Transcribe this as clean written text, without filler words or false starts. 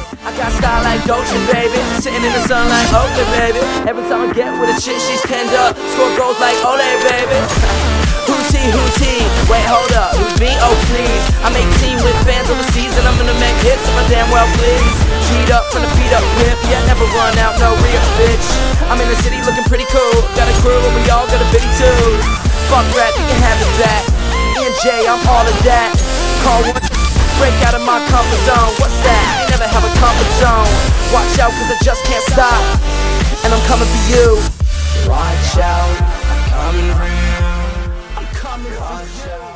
I got style like Dolce, baby. Sitting in the sun like Oakley, baby. Every time I get with a chick, she's tender. Score goals like Olay, baby. Who's he, who's he? Wait, hold up, who's me? Oh please, I'm 18 with fans overseas, and I'm gonna make hits if I damn well please. G'd up from the feet up, whip, yeah, never run out, no real bitch. I'm in the city looking pretty cool, got a crew and we all got a bitty too. Fuck rap, you can have it back. NJ, I'm all of that. Call one, break out of my comfort zone. What's that? I ain't never have a comfort zone. Watch out, cause I just can't stop, and I'm coming for you. Watch out, I'm coming for you. I'm coming for you.